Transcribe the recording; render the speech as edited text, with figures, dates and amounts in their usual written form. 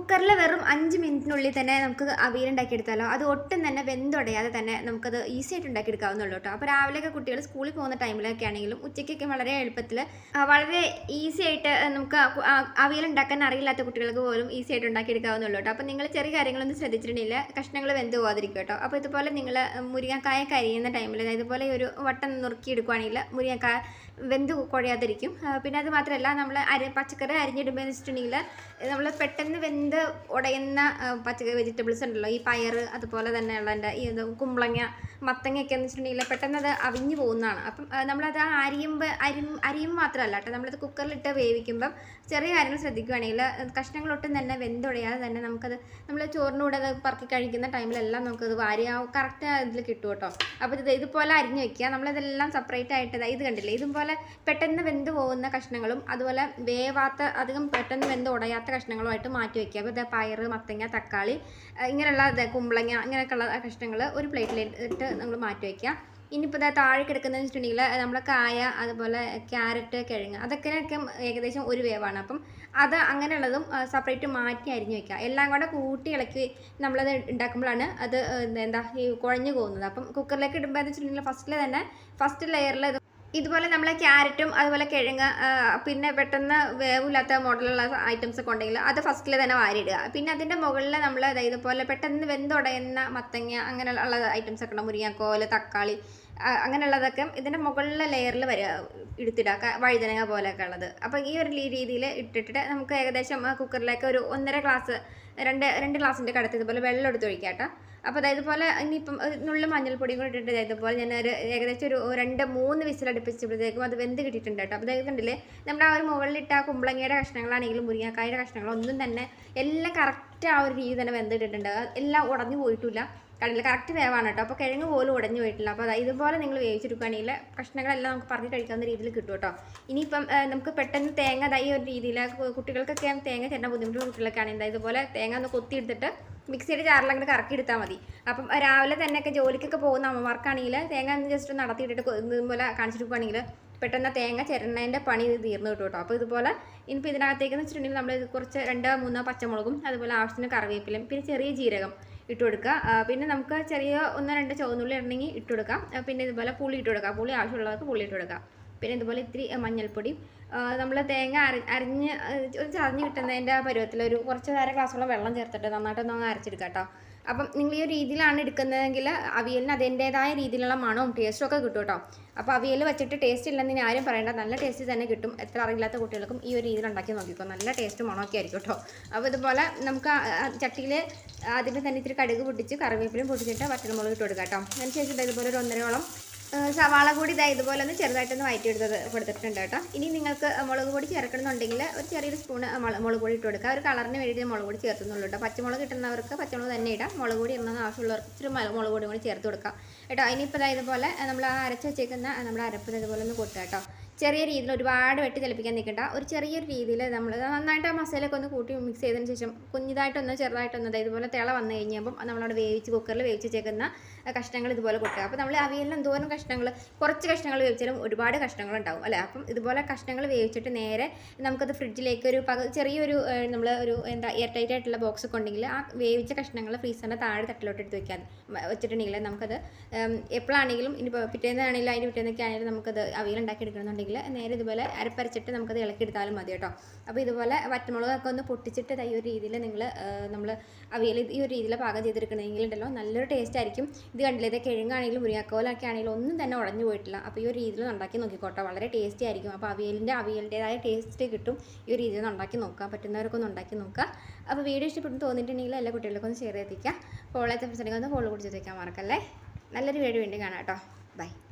കുക്കറിൽ വെറും 5 മിനിറ്റിനുള്ളിൽ തന്നെ നമുക്ക് അവിയൽ ഉണ്ടാക്കിയെടുത്താലോ. അത് ഒട്ടും തന്നെ വെന്തുടയാതെ തന്നെ നമുക്കത് ഈസി ആയിട്ട് ഉണ്ടാക്കിയെടുക്കാവുന്നുള്ളൂ കേട്ടോ. അപ്പോൾ രാവിലെയൊക്കെ കുട്ടികൾ സ്കൂളിൽ പോകുന്ന ടൈമിലൊക്കെ ആണെങ്കിലും ഉച്ചയ്ക്കൊക്കെ വളരെ എളുപ്പത്തിൽ വളരെ ഈസി ആയിട്ട് നമുക്ക് അവിയൽ ഉണ്ടാക്കാൻ അറിയില്ലാത്ത കുട്ടികൾക്ക് പോലും ഈസി ആയിട്ട് ഉണ്ടാക്കിയെടുക്കാവുന്നുള്ളൂ കേട്ടോ. അപ്പോൾ നിങ്ങൾ ചെറിയ കാര്യങ്ങളൊന്നും ശ്രദ്ധിച്ചിട്ടുണ്ടെങ്കിൽ കഷ്ണങ്ങൾ വെന്ത് പോകാതിരിക്കും കേട്ടോ. അപ്പോൾ ഇതുപോലെ നിങ്ങൾ മുരിങ്ങക്കായ കരിയുന്ന ടൈമിൽ ഇതുപോലെ ഒരു വട്ടം നുറുക്കി എടുക്കുകയാണെങ്കിൽ മുരിങ്ങക്കായ വെന്ത് കുഴയാതിരിക്കും. പിന്നെ അത് മാത്രമല്ല നമ്മൾ പച്ചക്കറി അരിഞ്ഞിടുമ്പോൾ എന്ന് വെച്ചിട്ടുണ്ടെങ്കിൽ നമ്മൾ പെട്ടെന്ന് വെന്ത് ഉടയുന്ന പച്ചക്കറി വെജിറ്റബിൾസ് ഉണ്ടല്ലോ, ഈ പയർ അതുപോലെ തന്നെ ഉള്ള ഈ കുമ്പളങ്ങ മത്തങ്ങയൊക്കെ എന്ന് വെച്ചിട്ടുണ്ടെങ്കിൽ പെട്ടെന്ന് അത് അവിഞ്ഞു പോകുന്നതാണ്. അപ്പം നമ്മളത് അരിയും മാത്രമല്ല കേട്ടോ, നമ്മളത് കുക്കറിലിട്ട് വേവിക്കുമ്പം ചെറിയ കാര്യങ്ങൾ ശ്രദ്ധിക്കുകയാണെങ്കിൽ കഷ്ണങ്ങളൊട്ടും തന്നെ വെന്തുടയാതെ തന്നെ നമുക്കത് നമ്മൾ ചോറിനൂടെ അത് പറക്കി കഴിക്കുന്ന ടൈമിലെല്ലാം നമുക്കത് കറക്റ്റ് ഇതിൽ കിട്ടും കേട്ടോ. അപ്പോൾ ഇതുപോലെ അരിഞ്ഞ് വയ്ക്കുക. നമ്മളിതെല്ലാം സെപ്പറേറ്റ് ആയിട്ട് ഇത് കണ്ടില്ലേ, ഇതുപോലെ പെട്ടെന്ന് വെന്ത് പോകുന്ന കഷ്ണങ്ങളും അതുപോലെ വേവാത്ത അധികം പെട്ടെന്ന് വെന്ത് ഉടയാത്ത കഷ്ണങ്ങളുമായിട്ട് മാറ്റി വയ്ക്കുക. അപ്പോൾ പയർ മത്തങ്ങ തക്കാളി ഇങ്ങനെയുള്ള കുമ്പളങ്ങ ഇങ്ങനെയൊക്കെയുള്ള കഷ്ണങ്ങൾ ഒരു പ്ലേറ്റിലിട്ട് നമ്മൾ മാറ്റി വയ്ക്കുക. ഇനിയിപ്പോൾ താഴെ കിടക്കുന്നതെന്ന് വെച്ചിട്ടുണ്ടെങ്കിൽ നമ്മളെ കായ അതുപോലെ ക്യാരറ്റ് കിഴങ്ങ് അതൊക്കെ ഏകദേശം ഒരു വേവാണ്. അപ്പം അത് അങ്ങനെയുള്ളതും സെപ്പറേറ്റ് മാറ്റി അരിഞ്ഞ് വയ്ക്കുക. എല്ലാം കൂടെ കൂട്ടി ഇളക്കി നമ്മളത് ഉണ്ടാക്കുമ്പോഴാണ് അത് ഈ കുഴഞ്ഞു പോകുന്നത്. അപ്പം കുക്കറിലേക്ക് ഇടുമ്പോൾ എന്ന് വെച്ചിട്ടുണ്ടെങ്കിൽ ഫസ്റ്റ് ലെയറിൽ ഇതുപോലെ നമ്മൾ ക്യാരറ്റും അതുപോലെ കിഴങ്ങ് പിന്നെ പെട്ടെന്ന് വേവില്ലാത്ത മോഡലുള്ള ഐറ്റംസ് ഒക്കെ ഉണ്ടെങ്കിൽ അത് ഫസ്റ്റിൽ തന്നെ വാരിയിടുക. പിന്നെ അതിൻ്റെ മുകളിൽ നമ്മൾ ഇതുപോലെ പെട്ടെന്ന് വെന്തുടയുന്ന മത്തങ്ങ അങ്ങനെയുള്ള ഐറ്റംസ് ഒക്കെ ഉണ്ട്, മുരിങ്ങക്കോല് തക്കാളി അങ്ങനെയുള്ളതൊക്കെ ഇതിൻ്റെ മുകളിലെ ലെയറിൽ എടുത്തിടുക, വഴുതനങ്ങ പോലെയൊക്കെ ഉള്ളത്. അപ്പോൾ ഈ ഒരു രീതിയിൽ ഇട്ടിട്ട് നമുക്ക് ഏകദേശം കുക്കറിലേക്ക് ഒരു 1.5 ഗ്ലാസ് 2 ഗ്ലാസിൻ്റെ കടത്ത് ഇതുപോലെ വെള്ളം എടുത്ത് ഒഴിക്കാം കേട്ടോ. അപ്പോൾ ഇതുപോലെ ഇനിയിപ്പം നുള്ളു മഞ്ഞൾപ്പൊടിയും കൂടി ഇട്ടിട്ട് ഇതുപോലെ ഞാൻ ഏകദേശം ഒരു 2-3 വിസിലടുപ്പിച്ചപ്പോഴത്തേക്കും അത് വെന്ത് കിട്ടിയിട്ടുണ്ട് കേട്ടോ. അപ്പോൾ കണ്ടില്ലേ, നമ്മുടെ ആ ഒരു മുകളിലിട്ട കുമ്പളങ്ങയുടെ കഷ്ണങ്ങളാണെങ്കിലും മുരിങ്ങക്കായുടെ കഷ്ണങ്ങളൊന്നും തന്നെ എല്ലാം കറക്റ്റ് ആ ഒരു രീതി തന്നെ വെന്തിട്ടിട്ടുണ്ട്. എല്ലാം ഉടഞ്ഞു പോയിട്ടില്ല, കണ്ടില്ല, കറക്റ്റ് വേവാണ് കേട്ടോ. അപ്പോൾ കിഴങ്ങ് പോലും ഉടഞ്ഞു പോയിട്ടില്ല. അപ്പോൾ ഇതുപോലെ നിങ്ങൾ വേവിച്ചെടുക്കുകയാണെങ്കിൽ കഷ്ണങ്ങളെല്ലാം നമുക്ക് പറഞ്ഞ് കഴിക്കാവുന്ന രീതിയിൽ കിട്ടും കേട്ടോ. ഇനിയിപ്പം നമുക്ക് പെട്ടെന്ന് തേങ്ങ ഈ ഒരു രീതിയിൽ കുട്ടികൾക്കൊക്കെ തേങ്ങ ചേർന്ന ബുദ്ധിമുട്ടുള്ള കുട്ടികളൊക്കെ ആണെങ്കിൽ ഇതുപോലെ തേങ്ങ ഒന്ന് കൊത്തിയെടുത്തിട്ട് മിക്സിയുടെ ജാറിൽ അങ്ങോട്ട് കറക്കി എടുത്താൽ മതി. അപ്പം രാവിലെ തന്നെയൊക്കെ ജോലിക്കൊക്കെ പോകുന്ന അമ്മമാർക്കാണെങ്കിൽ തേങ്ങ ഒന്ന് ജസ്റ്റ് നടത്തിയിട്ടിട്ട് ഇതുപോലെ കാണിച്ചിരിക്കുകയാണെങ്കിൽ പെട്ടെന്ന് തേങ്ങ ചിരണ്ടതിൻ്റെ പണി തീർന്നു കിട്ടും കേട്ടോ. അപ്പോൾ ഇതുപോലെ ഇനിയിപ്പോൾ ഇതിനകത്തേക്കെന്ന് വെച്ചിട്ടുണ്ടെങ്കിൽ നമ്മൾ കുറച്ച് 2-3 പച്ചമുളകും അതുപോലെ ആവശ്യത്തിന് കറിവേപ്പിലയും പിന്നെ ചെറിയ ജീരകം ഇട്ട് കൊടുക്കുക. പിന്നെ നമുക്ക് ചെറിയ 1-2 ചുവന്നുള്ളി ഇടണമെങ്കിൽ ഇട്ട് കൊടുക്കാം. പിന്നെ ഇതുപോലെ പുളി ഇട്ട് കൊടുക്കുക, പുളി ആവശ്യമുള്ളവർക്ക് പുളി ഇട്ട് കൊടുക്കുക. പിന്നെ ഇതുപോലെ ഇത്തിരി മഞ്ഞൾപ്പൊടി, നമ്മൾ തേങ്ങ അരിഞ്ഞ് ചതഞ്ഞ് കിട്ടുന്നതിൻ്റെ പരുവത്തിൽ കുറച്ച് 1/2 ഗ്ലാസ്സോളം വെള്ളം ചേർത്തിട്ട് നന്നായിട്ടൊന്ന് അരച്ചെടുക്കുക കേട്ടോ. അപ്പം നിങ്ങൾ ഈ ഒരു രീതിയിലാണ് എടുക്കുന്നതെങ്കിൽ അവിയലിന് അതിൻ്റേതായ രീതിയിലുള്ള മണവും ടേസ്റ്റും ഒക്കെ കിട്ടും കേട്ടോ. അപ്പോൾ അവിയൽ വെച്ചിട്ട് ടേസ്റ്റ് ഇല്ലെന്ന് ആരും പറയേണ്ട, നല്ല ടേസ്റ്റ് തന്നെ കിട്ടും. എത്ര അറിയില്ലാത്ത കുട്ടികൾക്കും ഈ ഒരു രീതിയിൽ ഉണ്ടാക്കി നോക്കിക്കോ, നല്ല ടേസ്റ്റ് മണമൊക്കെ ആയിരിക്കും കേട്ടോ. അപ്പോൾ ഇതുപോലെ നമുക്ക് ചട്ടിയിൽ ആദ്യമേ തന്നെ ഇത്തിരി കടുക് പൊട്ടിച്ച് കറിവേപ്പിലയും പൊട്ടിച്ചിട്ട് വറ്റൽമുളക് ഇട്ട് കൊടുക്കാം കേട്ടോ. അതിനുശേഷം ഇതുപോലെ ഒരു 1.5ഓളം സവാള കൂടി ഇതുപോലെ ഒന്ന് ചെറുതായിട്ടൊന്ന് കൊടുത്തിട്ടുണ്ട് കേട്ടോ. ഇനി നിങ്ങൾക്ക് മുളക് പൊടി ചേർക്കണമെന്നുണ്ടെങ്കിൽ ഒരു ചെറിയൊരു സ്പൂൺ മുളക് പൊടി ഇട്ട് കൊടുക്കുക. ഒരു കളറിന് വേണ്ടിയിട്ട് മുളക് പൊടി ചേർത്തുന്നുള്ളൂ കേട്ടോ. പച്ചമുളക് കിട്ടുന്നവർക്ക് പച്ചമുളക് തന്നെ ഇടാം, മുളക് പൊടി ഇടുന്ന ആവശ്യമുള്ളവർക്ക് ഇച്ചിരി മുളക് പൊടി കൂടി ചേർത്ത് കൊടുക്കാം കേട്ടോ. ഇനിയിപ്പോൾ ഇതുപോലെ നമ്മൾ അരച്ച് വെച്ചേക്കുന്ന നമ്മുടെ അരപ്പ് ഇതുപോലെ ഒന്ന് കൊട്ടുക കേട്ടോ. ചെറിയ രീതിയിൽ ഒരുപാട് വെട്ടി തിളപ്പിക്കാൻ നിൽക്കണ്ട, ഒരു ചെറിയൊരു രീതിയിൽ നമ്മൾ നന്നായിട്ട് ആ മസാലയൊക്കെ ഒന്ന് കൂട്ടി മിക്സ് ചെയ്തതിന് ശേഷം ചെറുതായിട്ടൊന്ന് ഇതുപോലെ തിള വന്നു കഴിഞ്ഞപ്പം നമ്മളവിടെ കുക്കറിൽ വേവിച്ച് വെച്ചേക്കുന്ന കഷ്ണങ്ങൾ ഇതുപോലെ കൊട്ടുക. അപ്പോൾ നമ്മൾ അവിയലിന് എന്തോരം കുറച്ച് കഷ്ണങ്ങൾ വേവിച്ചാലും ഒരുപാട് കഷ്ണങ്ങൾ ഉണ്ടാവും അല്ലേ. അപ്പം ഇതുപോലെ കഷ്ണങ്ങൾ വേവിച്ചിട്ട് നേരെ നമുക്കത് ഫ്രിഡ്ജിലേക്ക് ചെറിയൊരു നമ്മൾ എയർ ടൈറ്റ് ആയിട്ടുള്ള ബോക്സ് ഒക്കെ ഉണ്ടെങ്കിൽ ആ വേവിച്ച കഷ്ണങ്ങൾ ഫ്രീസറിൻ്റെ താഴെ തട്ടിലോട്ട് എടുത്ത് വെച്ചിട്ടുണ്ടെങ്കിൽ നമുക്കത് എപ്പോഴാണെങ്കിലും ഇനിയിപ്പോൾ പിറ്റേന്നാണെങ്കിലും അതിൻ്റെ പിറ്റേന്നൊക്കെ ആണെങ്കിലും നമുക്കത് അവിയൽ ഉണ്ടാക്കി എടുക്കണമെന്നുണ്ടെങ്കിൽ നേരെ ഇതുപോലെ അരപ്പരച്ചിട്ട് നമുക്കത് ഇളക്കിയെടുത്താലും മതി കേട്ടോ. അപ്പോൾ ഇതുപോലെ വറ്റമുളകൊക്കെ ഒന്ന് പൊട്ടിച്ചിട്ട് ഈ ഒരു രീതിയിൽ നമ്മൾ അവിയൽ ഈ ഒരു രീതിയിൽ പാകം ചെയ്തെടുക്കണമെങ്കിൽ ഉണ്ടല്ലോ നല്ലൊരു ടേസ്റ്റ് ആയിരിക്കും. ഇത് കണ്ടില്ലേ, ഇത് കിഴങ്ങാണെങ്കിലും മുരിങ്ങക്കോലൊക്കെ ആണെങ്കിലും ഒന്നും തന്നെ ഉടഞ്ഞു പോയിട്ടില്ല. അപ്പോൾ ഈ ഒരു രീതിയിൽ ഉണ്ടാക്കി നോക്കിക്കോട്ടെ, വളരെ ടേസ്റ്റി ആയിരിക്കും. അപ്പോൾ അവിയലിൻ്റെതായ ടേസ്റ്റ് കിട്ടും. ഈ ഒരു രീതിയിൽ ഉണ്ടാക്കി നോക്കുക, പറ്റുന്നവരൊക്കെ ഒന്ന് ഉണ്ടാക്കി നോക്കുക. അപ്പോൾ വീഡിയോ ഇഷ്ടപ്പെട്ടു തോന്നിയിട്ടുണ്ടെങ്കിൽ എല്ലാ കുട്ടികൾക്കും ഒന്ന് ഷെയർ ചെയ്തിരിക്കുക. ഫോളോ ചെയ്ത ഫ്രണ്ട്സിനെ ഒന്ന് ഫോളോ പിടിച്ച് വയ്ക്കാൻ മറക്കല്ലേ. നല്ലൊരു വീഡിയോ വേണ്ടി കാണാം കേട്ടോ. ബൈ.